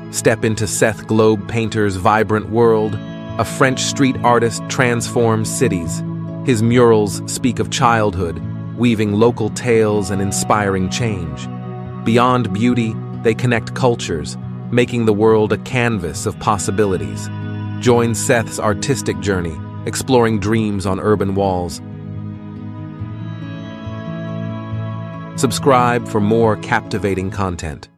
Step into Seth Globe Painter's vibrant world. A French street artist transforms cities. His murals speak of childhood, weaving local tales and inspiring change. Beyond beauty, they connect cultures, making the world a canvas of possibilities. Join Seth's artistic journey, exploring dreams on urban walls. Subscribe for more captivating content.